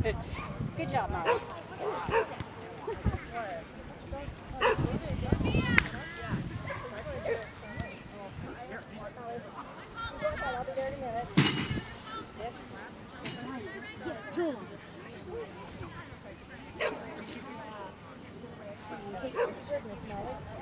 Good job, Molly. I'll be there in a minute. Goodness, Molly.